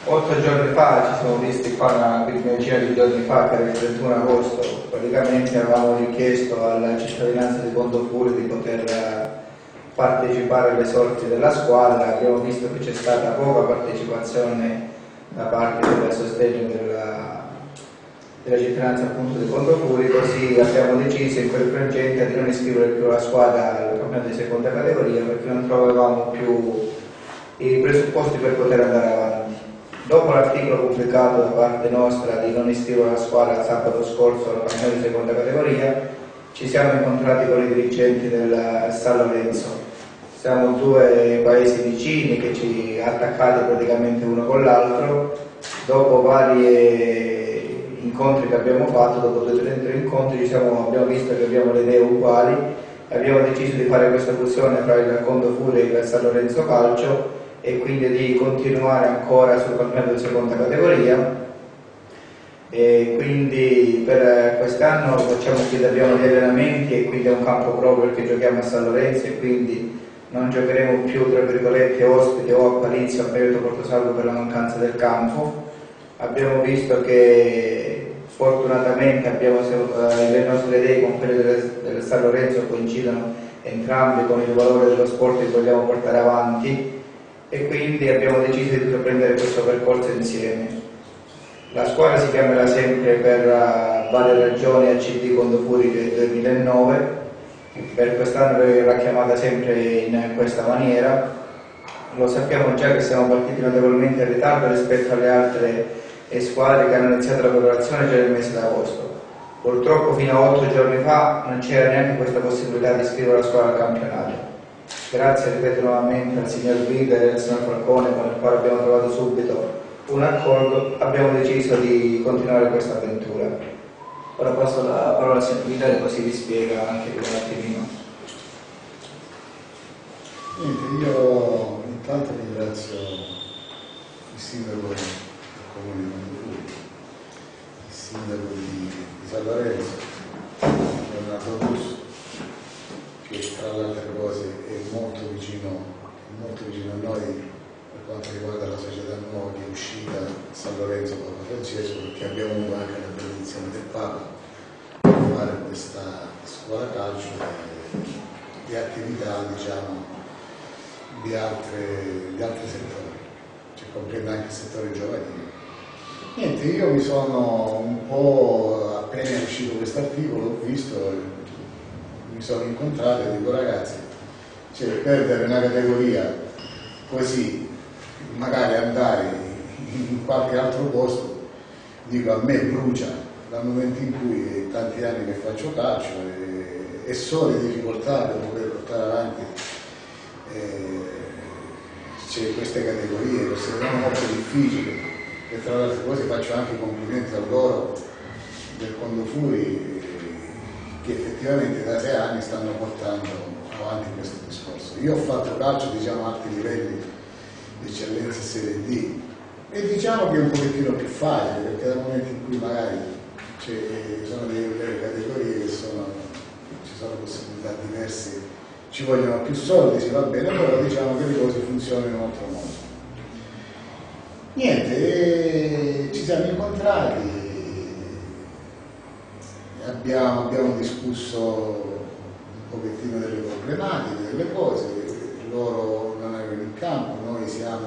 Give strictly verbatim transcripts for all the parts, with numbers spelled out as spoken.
Otto giorni fa ci siamo visti qua una quindicina di giorni fa, che era il trentuno agosto, praticamente avevamo richiesto alla cittadinanza di Pontofuri di poter partecipare alle sorti della squadra. Abbiamo visto che c'è stata poca partecipazione da parte del sostegno della, della cittadinanza appunto di Pontofuri, così abbiamo deciso in quel frangente di non iscrivere più la squadra al campionato di seconda categoria perché non trovavamo più i presupposti per poter andare avanti. Dopo l'articolo pubblicato da parte nostra di non iscrivere la squadra sabato scorso al campionato di seconda categoria, ci siamo incontrati con i dirigenti del San Lorenzo. Siamo due paesi vicini che ci attaccati praticamente uno con l'altro. Dopo vari incontri che abbiamo fatto, dopo due o tre incontri, diciamo, abbiamo visto che abbiamo le idee uguali e abbiamo deciso di fare questa fusione tra il Pontofuri e il San Lorenzo Calcio e quindi di continuare ancora sul campionato di seconda categoria. E quindi per quest'anno facciamo qui, abbiamo gli allenamenti e quindi è un campo proprio perché giochiamo a San Lorenzo e quindi non giocheremo più tra virgolette ospite o a Palizio a Beneto Portosalvo per la mancanza del campo. Abbiamo visto che fortunatamente abbiamo, eh, le nostre idee con quelle del, del San Lorenzo coincidono entrambi con il valore dello sport che vogliamo portare avanti e quindi abbiamo deciso di intraprendere questo percorso insieme. La squadra si chiamerà sempre per uh, varie ragioni A C D Pontofuri del duemilanove, per quest'anno verrà chiamata sempre in questa maniera. Lo sappiamo già che siamo partiti notevolmente in ritardo rispetto alle altre squadre che hanno iniziato la preparazione già nel mese d'agosto. Purtroppo fino a otto giorni fa non c'era neanche questa possibilità di iscrivere la squadra al campionato. Grazie, ripeto nuovamente, al signor Guida e al signor Falcone, con il quale abbiamo trovato subito un accordo, abbiamo deciso di continuare questa avventura. Ora passo la parola al signor Guida così vi spiega anche un attimino. Niente, io intanto ringrazio il sindaco del comune di Pontofuri, il sindaco di, di San Lorenzo, Leonardo Russo, che tra le altre cose è molto vicino, molto vicino a noi per quanto riguarda la società nuova che è uscita San Lorenzo Papa Francesco, perché abbiamo avuto anche la benedizione del Papa per fare questa scuola calcio e, e attività, diciamo, di, altre, di altri settori, cioè comprende anche il settore giovanile. Niente, io mi sono un po', appena è uscito questo articolo, ho visto, mi sono incontrato e dico ragazzi, cioè, perdere una categoria così, magari andare in qualche altro posto, dico a me brucia dal momento in cui tanti anni che faccio calcio e, e so le difficoltà per poter portare avanti eh, queste categorie, che sono molto difficili e tra le altre cose faccio anche i complimenti a loro del Pontofuri che effettivamente da sei anni stanno portando avanti questo discorso. Io ho fatto calcio, diciamo, a alti livelli di eccellenza Serie D e diciamo che è un pochettino più facile perché dal momento in cui magari ci sono delle, delle categorie che sono, ci sono possibilità diverse, ci vogliono più soldi, si va bene, però diciamo che le cose funzionano in un altro modo. Niente, ci siamo incontrati. Abbiamo, abbiamo discusso un pochettino delle problematiche, delle cose, loro non erano in campo, noi siamo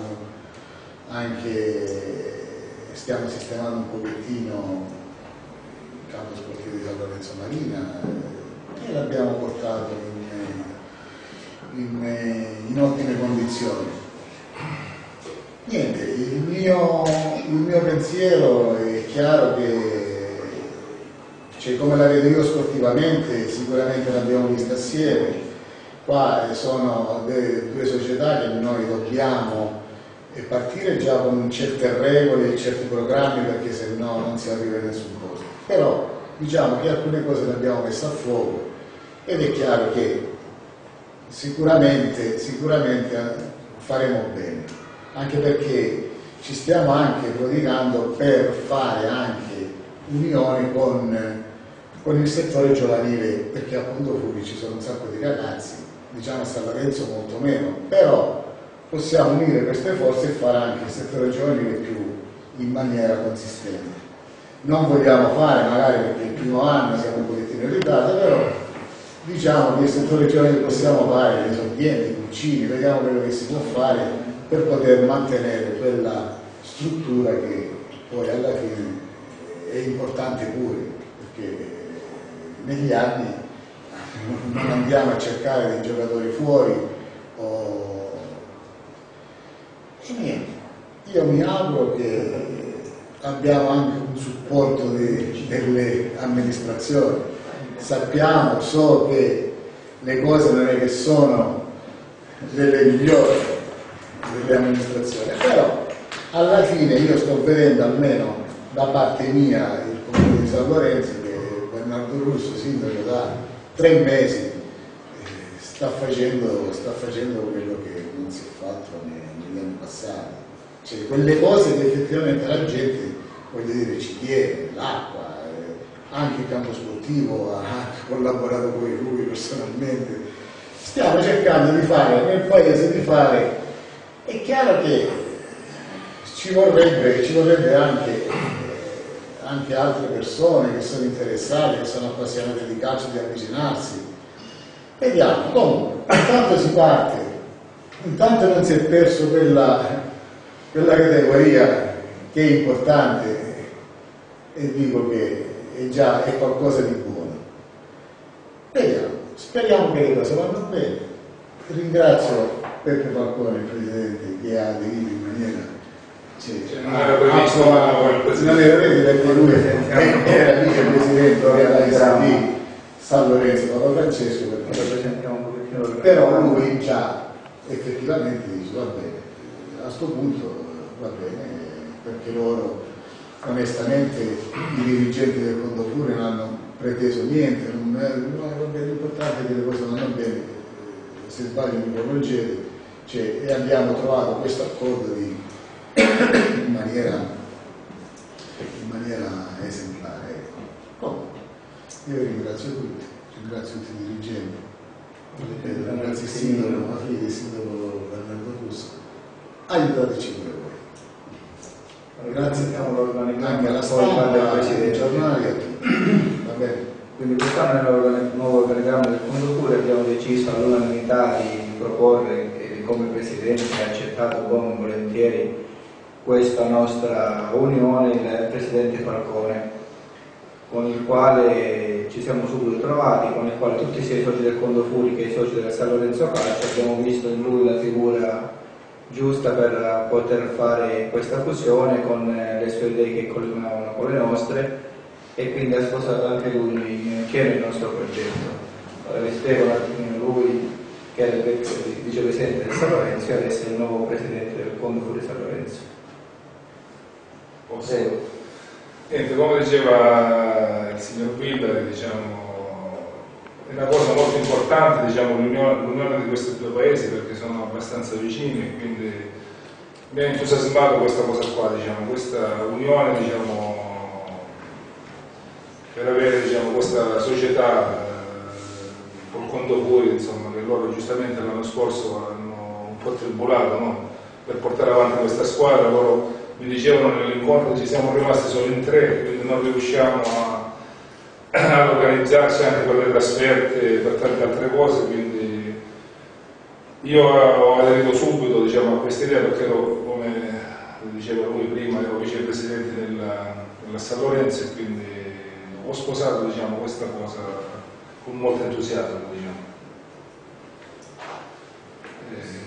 anche, stiamo sistemando un pochettino il campo sportivo di San Lorenzo Marina e l'abbiamo portato in, in, in ottime condizioni. Niente, il mio, il mio pensiero è chiaro che cioè, come la vedo io sportivamente, sicuramente l'abbiamo vista assieme, qua sono due società che noi dobbiamo partire già con certe regole e certi programmi perché se no non si arriva a nessun posto. Però diciamo che alcune cose le abbiamo messe a fuoco ed è chiaro che sicuramente, sicuramente faremo bene, anche perché ci stiamo anche prodigando per fare anche unioni con con il settore giovanile, perché a Pontofuri ci sono un sacco di ragazzi, diciamo a San Lorenzo molto meno, però possiamo unire queste forze e fare anche il settore giovanile più in maniera consistente. Non vogliamo fare, magari perché il primo anno siamo un pochettino in ritardo, però diciamo che il settore giovanile possiamo fare le esordienti, i cucini, vediamo quello che si può fare per poter mantenere quella struttura che poi alla fine è importante pure, perché negli anni non andiamo a cercare dei giocatori fuori o... e niente. Io mi auguro che abbiamo anche un supporto de, delle amministrazioni. Sappiamo, so che le cose non è che sono delle migliori delle amministrazioni, però alla fine io sto vedendo almeno da parte mia il comune di San Lorenzo che Bernardo Russo, sindaco da tre mesi, eh, sta, facendo, sta facendo quello che non si è fatto negli anni passati, cioè quelle cose che effettivamente la gente, voglio dire, ci tiene, l'acqua, eh, anche il campo sportivo ha anche collaborato con lui personalmente. Stiamo cercando di fare nel paese, di fare, è chiaro che ci vorrebbe, ci vorrebbe anche, anche altre persone che sono interessate, che sono appassionate di calcio, di avvicinarsi. Vediamo, comunque, intanto si parte, intanto non si è perso quella, quella categoria che è importante e dico che è già è qualcosa di buono. Vediamo, speriamo che le cose vanno bene. Ringrazio Peppe Falcone, il Presidente, che ha aderito in maniera... Sì, cioè, non era previsto, ma non era previsto perché lui era vicepresidente di San Lorenzo, Papa Francesco, però lui già effettivamente dice va bene, a questo punto va bene, perché loro onestamente i dirigenti del Condofure non hanno preteso niente, non, non, va bene, l'importante è che le cose vanno bene, se sbaglio mi correggete, cioè, e abbiamo trovato questo accordo di in maniera, in maniera esemplare. Comunque, io ringrazio tutti, ringrazio tutti i dirigenti, ringrazio il sindaco Mafridi, il sindaco Bernardo Russo, aiutateci pure voi. Grazie anche alla stampa, ai giornali, a tutti. Va bene. Quindi quest'anno nel nuovo organigramma del Condofure abbiamo deciso all'unanimità di proporre che come Presidente ha accettato buon volentieri questa nostra unione il Presidente Falcone, con il quale ci siamo subito trovati, con il quale tutti sia i soci del Condofuri che i soci del San Lorenzo Calcio abbiamo visto in lui la figura giusta per poter fare questa fusione con le sue idee che collimavano con le nostre e quindi ha sposato anche lui in pieno il nostro progetto. Stefano, lui che era il vicepresidente del San Lorenzo e adesso è il nuovo presidente del Condofuri San Lorenzo. Posso? Niente, come diceva il signor Biller, diciamo, è una cosa molto importante, diciamo, l'unione di questi due paesi perché sono abbastanza vicini, quindi mi ha entusiasmato questa cosa qua, diciamo, questa unione, diciamo, per avere, diciamo, questa società eh, col Condofuri, insomma, che loro giustamente l'anno scorso hanno un po' tribolato, no? Per portare avanti questa squadra. Loro mi dicevano nell'incontro che ci siamo rimasti solo in tre, quindi non riusciamo a, a organizzarci anche per le trasferte, per tante altre cose, quindi io ho aderito subito, diciamo, a questa idea perché ero, come diceva lui prima, ero vicepresidente della, della San Lorenzo e quindi ho sposato, diciamo, questa cosa con molto entusiasmo, diciamo. Eh,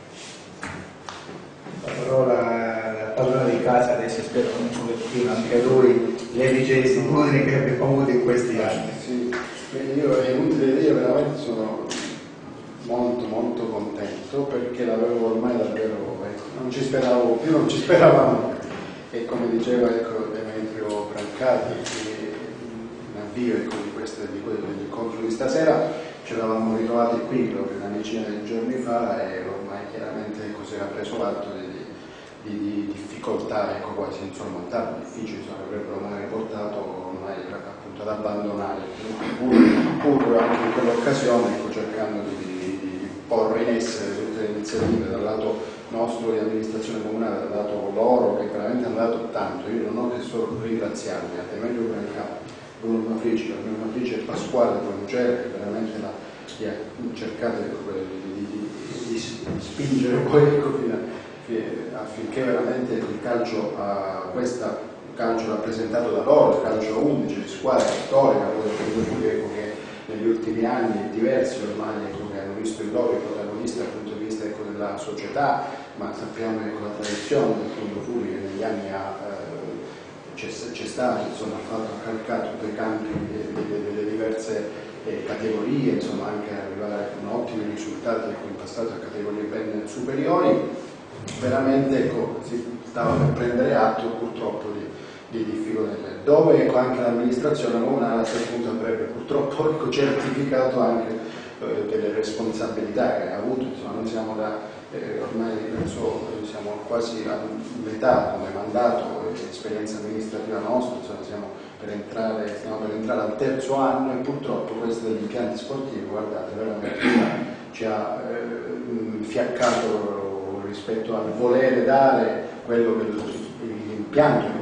La parola padrone di casa adesso spero un pochettino anche lui le vicissitudini che abbiamo avuto in questi anni. Sì, quindi io è inutile dire, veramente sono molto molto contento perché l'avevo ormai davvero, ecco, non ci speravo più, non ci speravamo e come diceva ecco, Demetrio Brancati in avvio ecco, di questo dell'incontro di stasera ci eravamo ritrovati qui proprio una decina di giorni fa e ormai chiaramente ecco, si era preso l'atto di Di, di difficoltà, ecco quasi insomma, tanti difficili insomma, avrebbero magari portato ormai appunto ad abbandonare pur, pur anche in quell'occasione ecco, cercando di, di, di porre in essere tutte le iniziative dal lato nostro di amministrazione comunale, dal lato loro che veramente hanno dato tanto. Io non ho che solo ringraziarmi a Demetrio Brancato, Bruno Matrici, Bruno Matrici e Pasquale Pronucera, che veramente la, che ha cercato di, di, di, di spingere poi ecco, fino a, affinché veramente il calcio a questa calcio rappresentato da loro, il calcio a undici, squadra storica, ecco, che negli ultimi anni diversi ormai ecco, che hanno visto il loro protagonista dal punto di vista ecco, della società, ma sappiamo ecco, la tradizione del Fondo Furi che negli anni ha, eh, c'è stato, insomma, ha fatto ha caricato dei campi delle diverse eh, categorie, insomma anche arrivare con ottimi risultati ecco, in passato a categorie ben superiori. Veramente ecco, si stava per prendere atto purtroppo di di difficoltà, dove ecco, anche l'amministrazione comunale a quel punto avrebbe purtroppo ecco, certificato anche eh, delle responsabilità che ha avuto, insomma noi siamo da, eh, ormai penso, siamo quasi a metà come mandato, eh, esperienza amministrativa nostra, insomma siamo per entrare, stiamo per entrare al terzo anno e purtroppo questo degli impianti sportivi, guardate, veramente ci ha eh, fiaccato rispetto al volere dare quello che l'impianto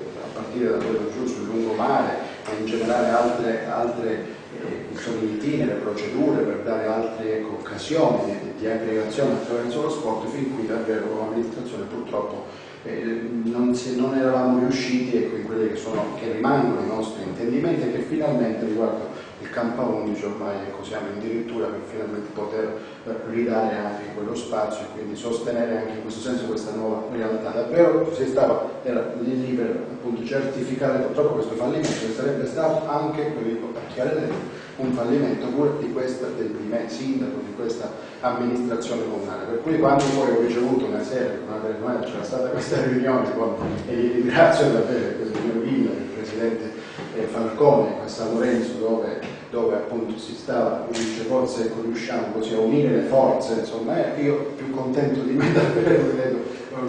a partire da quello giù sul lungomare e in generale altre, altre eh, sono in itinere, procedure per dare altre ecco, occasioni di, di aggregazione attraverso lo sport, fin qui davvero come amministrazione purtroppo eh, non, si, non eravamo riusciti ecco, in quelli che, sono, che rimangono i nostri intendimenti e che finalmente riguardo il campo undici ormai ecco, siamo addirittura per finalmente poter eh, ridare anche quello spazio e quindi sostenere anche in questo senso questa nuova realtà. Davvero si stava, era lì lì per appunto certificare purtroppo questo fallimento che sarebbe stato anche, lo dico a chiare lettere, un fallimento pure di questa, del primo sindaco, di questa amministrazione comunale. Per cui quando poi ho ricevuto una serie, una, c'era stata questa riunione con, e vi ringrazio davvero il signor Villa, il presidente Falcone a San Lorenzo dove, dove appunto si stava, dice forse ecco, riusciamo così a unire le forze, insomma eh, io più contento di me davvero credo,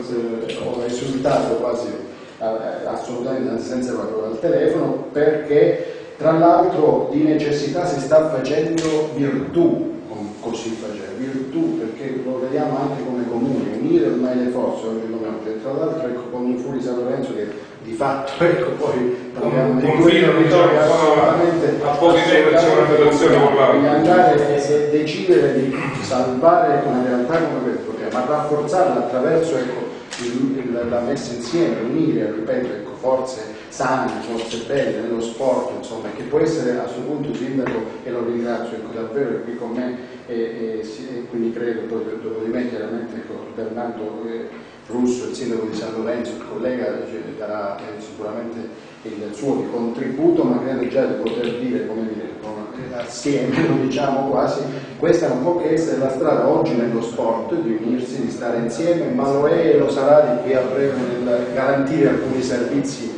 ho esultato quasi eh, assolutamente senza parlare al telefono perché tra l'altro di necessità si sta facendo virtù, così facendo, virtù perché lo vediamo anche come comune, unire ormai le forze oggi come oggi, tra l'altro ecco con il Furi San Lorenzo che di fatto ecco poi parliamo di confine assolutamente a pochi metri c'è una federazione con l'altro, di andare e decidere di salvare una realtà come questa, ma rafforzarla attraverso ecco, il, il, la messa insieme, unire, ripeto, ecco, forze sane, forze belle nello sport, insomma, che può essere a suo punto sindaco e lo ringrazio ecco, davvero è qui con me e, e, e quindi credo poi dopo di me chiaramente ecco, Bernardo eh, Russo, il sindaco di San Lorenzo, il collega darà eh, sicuramente il suo di contributo, ma credo già di poter dire, come dire, assieme, lo diciamo quasi, questa non può che essere la strada oggi nello sport, di unirsi, di stare insieme, ma lo è e lo sarà di qui a breve nel garantire alcuni servizi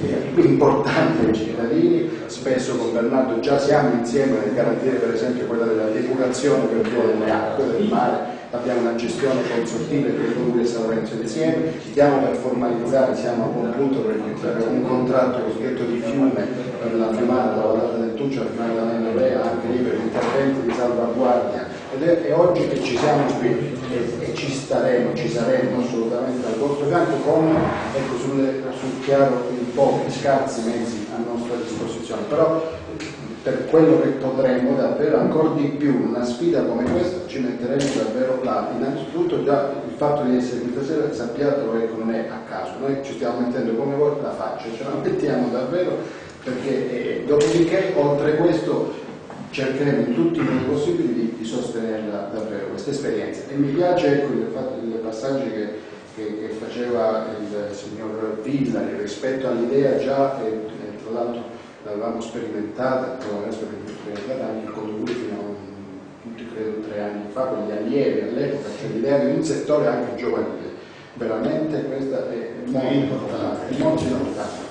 importanti ai cittadini. Spesso con Bernardo già siamo insieme nel garantire per esempio quella della depurazione per via delle acque del mare, abbiamo una gestione consortile che il Comune di San Lorenzo insieme, stiamo per formalizzare, siamo a buon punto perché abbiamo un contratto cosiddetto di fiume per la fiumata dalla Vallata del Tuccio, la fiumata della Nennovea, anche lì per interventi di salvaguardia ed è, è oggi che ci siamo qui e, e ci staremo, ci saremo assolutamente al vostro fianco con ecco, sulle, sul chiaro in pochi scarsi mezzi a nostra disposizione, però per quello che potremo davvero ancora di più una sfida come questa ci metteremo davvero là. Innanzitutto già il fatto di essere questa sera sappiatelo ecco, non è a caso, noi ci stiamo mettendo come voi la faccia, ce la mettiamo davvero perché eh, dopodiché oltre questo cercheremo in tutti i modi possibili di, di sostenerla davvero questa esperienza e mi piace ecco, il, fatto, il passaggio che, che, che faceva il signor Villa rispetto all'idea già e, e tra l'altro l'avevamo sperimentata, l'avevamo sperimentata anche con lui fino a credo tre anni fa, con gli allievi all'epoca, cioè l'idea di un settore anche giovanile. Veramente questa è molto importante, molto importante.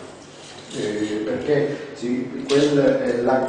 Eh, perché sì, quel, eh, la,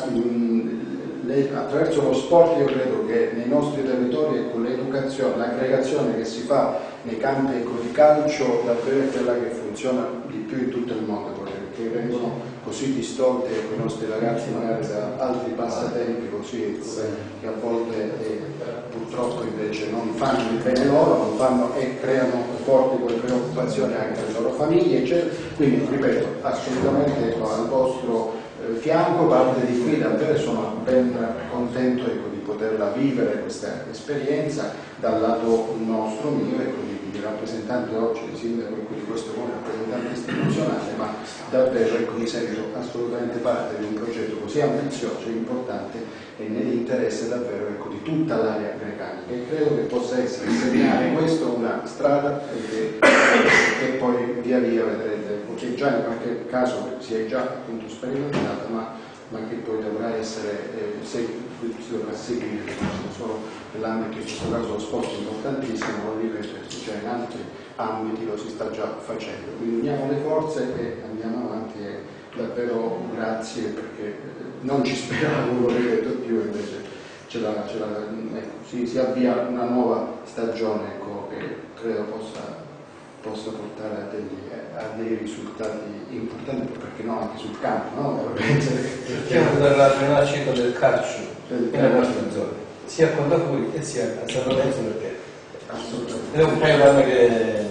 mh, le, attraverso lo sport io credo che nei nostri territori ecco, l'educazione, l'aggregazione che si fa nei campi ecco, di calcio davvero è quella che funziona di più in tutto il mondo, perché vengono così distolte ecco, i nostri ragazzi magari da altri passatempi così ecco, che a volte eh, purtroppo invece non fanno il bene loro, non fanno e creano forti preoccupazioni anche alle loro famiglie, eccetera. Quindi ripeto, assolutamente ecco, al vostro eh, fianco, parte di qui davvero sono ben contento ecco, di poterla vivere questa esperienza dal lato nostro, mio, ecco, di, di rappresentante oggi, di sindaco ecco, di questo comune, rappresentante istituzionale, ma davvero ecco, mi sento assolutamente parte di un progetto così ambizioso e importante e nell'interesse davvero ecco, di tutta l'area grecanica e credo che possa essere segnare questo una strada che, che poi via via vedrete ecco, che già in qualche caso si è già appunto sperimentata ma, ma che poi dovrà essere eh, se, si dovrà seguire non solo nell'ambito in questo caso lo sport è importantissimo, lo ripeto, cioè in altri ambiti lo si sta già facendo, quindi uniamo le forze e andiamo avanti e davvero grazie perché non ci speravo, lo ripeto più, invece ce la, ce la, ecco, si, si avvia una nuova stagione ecco, che credo possa, possa portare a degli, a dei risultati importanti, perché no, anche sul campo, no? Cerchiamo dalla rinascita del calcio Del nella calcio. nostra zona, sia a Contafuri e sia a San Lorenzo perché Assolutamente. è un problema che,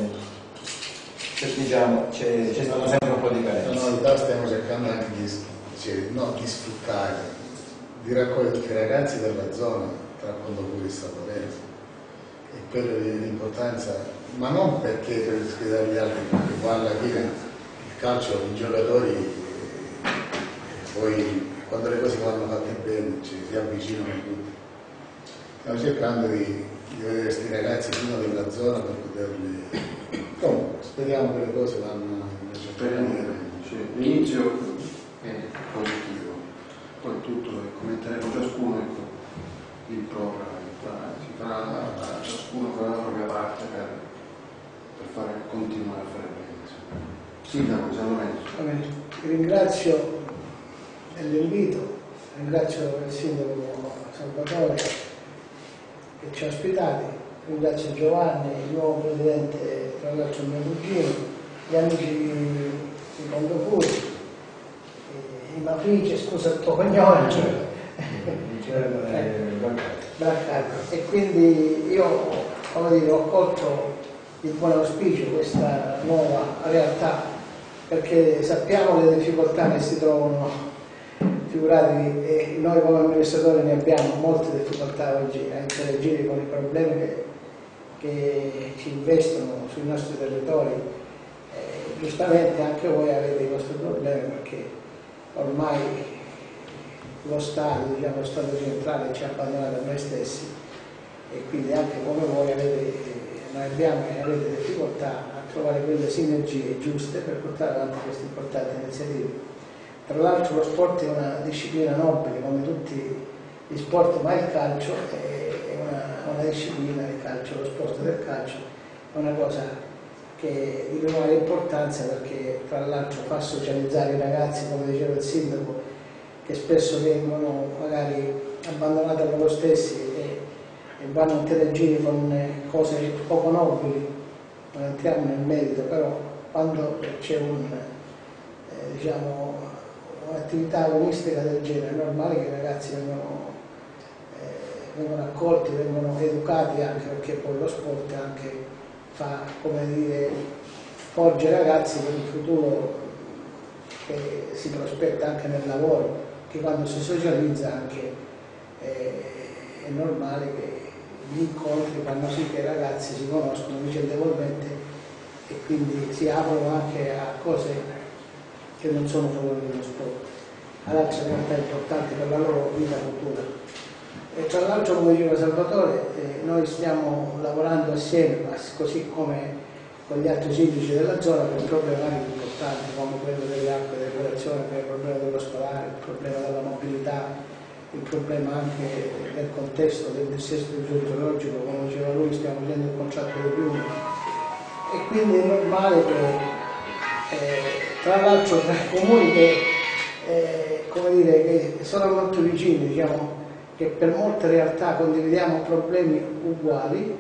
che diciamo c'è, c'è stato sempre un po' di La carenza. novità stiamo cercando anche di, cioè, no, di sfruttare, di raccogliere tutti i ragazzi della zona tra Contafuri e San Lorenzo e quello l'importanza, ma non perché per sfidare gli altri, perché poi alla fine il calcio, i giocatori eh, poi quando le cose vanno fatte bene ci si avvicinano tutti. Stiamo cercando di, di vedere questi ragazzi prima della zona per poterli. Comunque, speriamo che le cose vanno Speriamo bene, sì. L'inizio è positivo, poi tutto ecco, metteremo ciascuno ecco, il proprio, si farà la, la, ciascuno farà la propria parte per, per fare, continuare a fare bene. Sindaco San Lorenzo. Ringrazio dell'invito, ringrazio il sindaco Salvatore che ci ha ospitati, ringrazio Giovanni, il nuovo presidente, tra l'altro mio cugino, gli amici di Contafuri, i Mafici, scusa il tuo cognome, Braccardo. E quindi io come dire, ho colto di buon auspicio questa nuova realtà perché sappiamo le difficoltà che si trovano. Figuratevi, e noi come amministratori ne abbiamo molte difficoltà oggi a interagire con i problemi che, che ci investono sui nostri territori. Eh, giustamente anche voi avete i vostri problemi perché ormai lo Stato, diciamo, lo Stato centrale ci ha abbandonato a noi stessi e quindi anche come voi avete, noi abbiamo e avete difficoltà a trovare quelle sinergie giuste per portare avanti queste importanti iniziative. Tra l'altro lo sport è una disciplina nobile come tutti gli sport, ma il calcio è una, una disciplina, il calcio, lo sport del calcio è una cosa che di primaria importanza perché tra l'altro fa socializzare i ragazzi, come diceva il sindaco, che spesso vengono magari abbandonati a loro stessi e, e vanno a interagire con cose poco nobili, non entriamo nel merito, però quando c'è un, eh, diciamo, un'attività agonistica del genere, è normale che i ragazzi vengano, eh, vengono accolti, vengono educati anche perché poi lo sport anche fa, come dire, forge i ragazzi per il futuro che si prospetta anche nel lavoro, che quando si socializza anche eh, è normale che gli incontri fanno sì che i ragazzi si conoscono vicendevolmente e quindi si aprono anche a cose che non sono solo nello sport, ad altre realtà importanti per la loro vita futura. E tra l'altro, come diceva Salvatore, eh, noi stiamo lavorando assieme, così come con gli altri sindaci della zona, per problematiche importanti come quello delle acque, dell'irrigazione, il problema dell'ospedale, il problema della mobilità, il problema anche del contesto del dissesto idrogeologico, come diceva lui, stiamo facendo il contratto di fiume e quindi è normale che Eh, tra l'altro tra comuni che, eh, come dire, che sono molto vicini, diciamo, che per molte realtà condividiamo problemi uguali,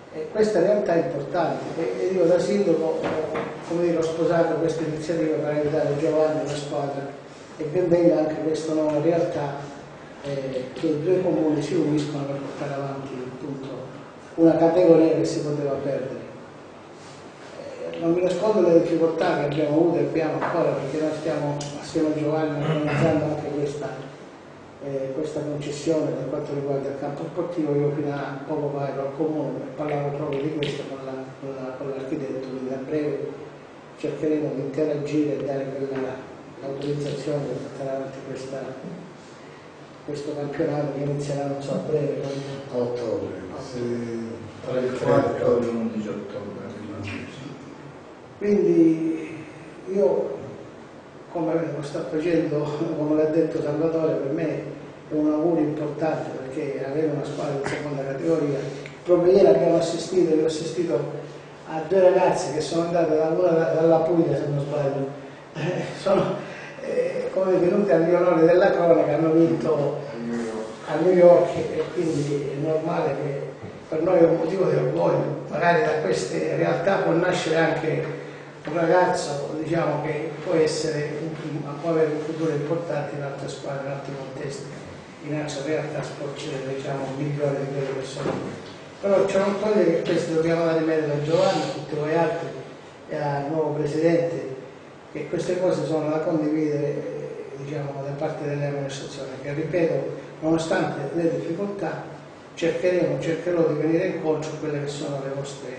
E questa realtà è importante e io da sindaco come dire, ho sposato questa iniziativa per aiutare Giovanni e la squadra e ben venga anche questa nuova realtà eh, che i due comuni si uniscono per portare avanti appunto una categoria che si poteva perdere. Eh, non mi nascondo le difficoltà che abbiamo avuto e abbiamo ancora perché noi stiamo assieme a Giovanni organizzando anche questa Eh, questa concessione per quanto riguarda il campo sportivo. Io fino a poco fa ero al comune e parlavo proprio di questo con, la, con, la, con l'architetto, quindi a breve cercheremo di interagire e dare l'autorizzazione per portare avanti questa, questo campionato che inizierà non so a breve a ottobre, tra il quattro e l'undici ottobre. Quindi io, come lo sta facendo, come l'ha detto Salvatore, per me è un augurio importante perché avere una squadra di seconda categoria. Proprio ieri abbiamo assistito, io ho assistito a due ragazze che sono andate da una, dalla Puglia, se non sbaglio, eh, sono eh, come venute agli onori della cronaca, hanno vinto a New York e quindi è normale che per noi è un motivo di orgoglio. Magari da queste realtà può nascere anche un ragazzo, diciamo, che può essere può avere un futuro importante in altre squadre, in altri contesti, in altre realtà sportive, diciamo, migliori di quelle persone. Però ciò non toglie che questo dobbiamo dare merito a Giovanni, a tutti voi altri e al nuovo presidente, che queste cose sono da condividere, diciamo, da parte delle amministrazioni, che ripeto, nonostante le difficoltà, cercheremo, cercherò di venire incontro a quelle che sono le vostre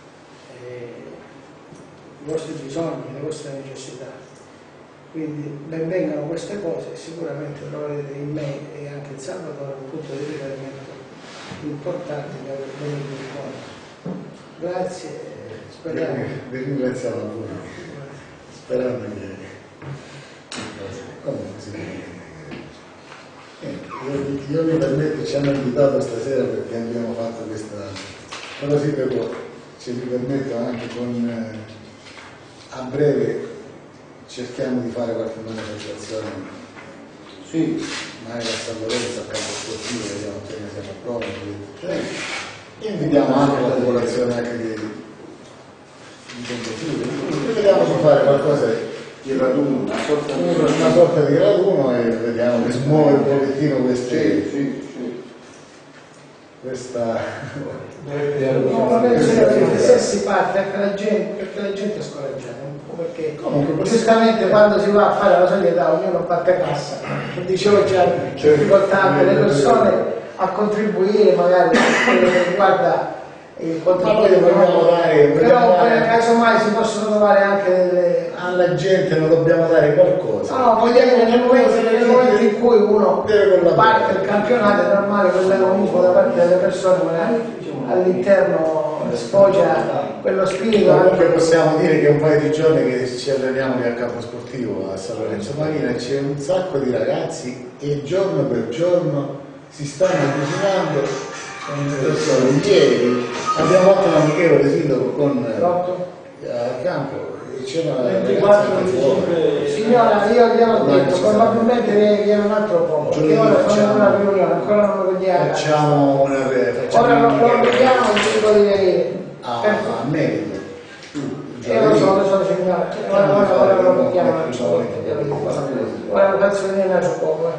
i vostri bisogni, le vostre necessità. Quindi ben vengano queste cose, sicuramente troverete in me e anche in Salvatore un punto di riferimento importante per venire incontro. Grazie, speriamo. Vi ringraziamo pure, sperando che comunque si io, io mi permetto, ci hanno invitato stasera perché abbiamo fatto questa, però sì, però ci mi permetto anche con eh, a breve cerchiamo di fare qualche manifestazione, sì, magari a San Lorenzo, a campo sportivo, vediamo se ne siamo pronti. Cioè, invitiamo anche la popolazione anche di, di Condotivo, vediamo di fare qualcosa di raduno, una sorta di, una sorta di raduno e vediamo che smuove un pochettino queste, sì, sì, sì. questa No, se si parte anche la gente, perché la gente è scoraggiata, perché comunque giustamente quando si va a fare la solidarietà ognuno batte cassa, dicevo già, c'è difficoltà anche le persone a contribuire magari per quello che riguarda il contributo economico, però casomai si possono trovare anche delle... alla gente non dobbiamo dare qualcosa. No, no, vogliamo nel momento, nel momento in cui uno parte il campionato è normale quell'egoismo da parte delle persone, magari all'interno sfocia quello spirito. Comunque possiamo dire che è un paio di giorni che ci alleniamo nel campo sportivo a San Lorenzo Marina e c'è un sacco di ragazzi e giorno per giorno si stanno avvicinando. Ieri abbiamo fatto un amichevole sindaco con al campo. ventiquattro dicembre. Signora, io gli ho detto, probabilmente viene un altro po', perché ora sono in una riunione, ancora non lo vediamo. Facciamo una ora non lo vediamo, dico di venire. A, a merito. Io lo so, lo so, signora, ora, ora, ora lo vediamo un altro po'. Ora lo faccio venire un altro po'.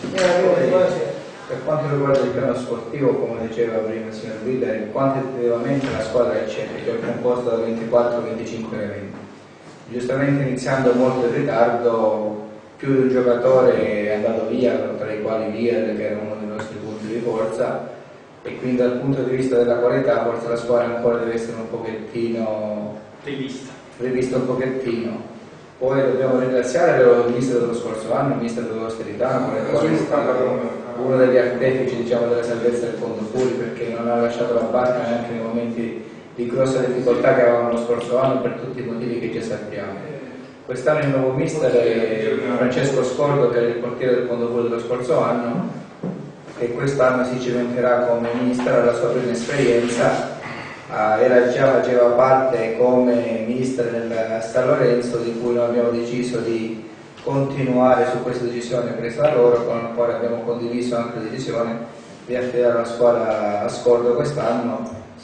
Per quanto riguarda il piano sportivo, come diceva prima il signor Guida, quantitativamente la squadra è c'è, che è composta da ventiquattro venticinque elementi. Giustamente iniziando molto in ritardo, più di un giocatore è andato via, tra i quali Vier, che era uno dei nostri punti di forza, e quindi dal punto di vista della qualità forse la squadra ancora deve essere un pochettino rivista, rivista un pochettino. Poi dobbiamo ringraziare il mister dello scorso anno, il mister dell'austerità, con il quale è stato uno degli artefici, diciamo, della salvezza del Fondo Furi, perché non ha lasciato la barca neanche nei momenti di grossa difficoltà che avevamo lo scorso anno per tutti i motivi che già sappiamo. Quest'anno il nuovo mister è Francesco Scordo, che era il portiere del Fondo Furi dello scorso anno, che quest'anno si cimenterà come mister alla sua prima esperienza. Uh, era già faceva parte come mister nel San Lorenzo, di cui noi abbiamo deciso di continuare su questa decisione presa da loro, con la quale abbiamo condiviso anche la decisione di affidare la squadra a Scordo quest'anno,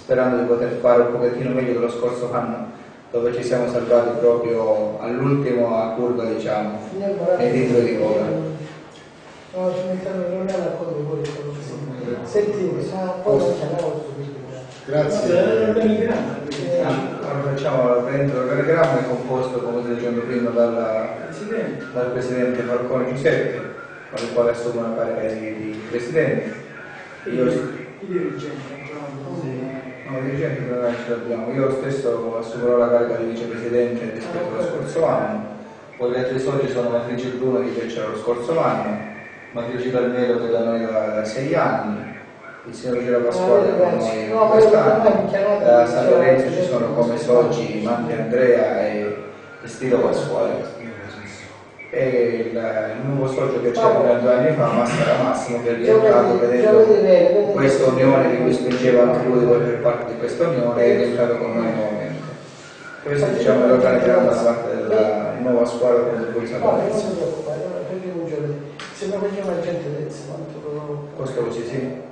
sperando di poter fare un pochettino meglio dello scorso anno, dove ci siamo salvati proprio all'ultimo a curva, diciamo, nei titoli di coda. No, ci mettiamo in reunione a conto poi. Senti, poi non c'è molto. Grazie. Allora facciamo l'organigramma è composto, come stavo dicendo prima, dalla, dal presidente Falcone Giuseppe, con il quale assumo la carica di, di presidente. Io, I dirigenti, no, i dirigenti non ce l'abbiamo. Io stesso assumerò la carica di vicepresidente rispetto allo scorso anno. Poi gli altri soci sono Matrice Bruno che c'era lo scorso anno, Matrice Carmelo che è da noi da, da sei anni, il signor Giro Pasquale con noi quest'anno, da San Lorenzo ci sono come soci Manti Andrea e Stilo Pasquale. E il, il nuovo socio che c'era due anni fa, Massara Massimo, che è rientrato vedendo questa unione di cui spingeva anche lui di voler fare parte di questa unione, è rientrato con noi nuovamente. Questo diciamo è l'organigramma da parte della nuova squadra con il San Lorenzo. non ti preoccupare, non ti preoccupare, se non facciamo la gente, quanto questo così sì.